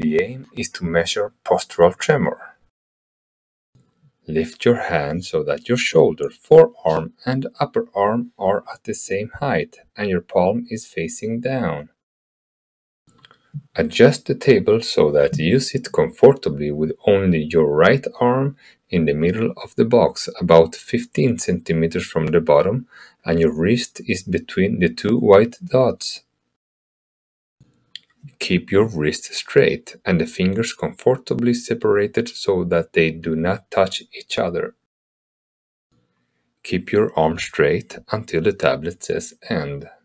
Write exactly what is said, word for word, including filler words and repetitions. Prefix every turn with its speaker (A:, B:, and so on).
A: The aim is to measure postural tremor. Lift your hand so that your shoulder, forearm, and upper arm are at the same height and your palm is facing down. Adjust the table so that you sit comfortably with only your right arm in the middle of the box, about fifteen centimeters from the bottom, and your wrist is between the two white dots. Keep your wrist straight and the fingers comfortably separated so that they do not touch each other. Keep your arm straight until the tablet says end.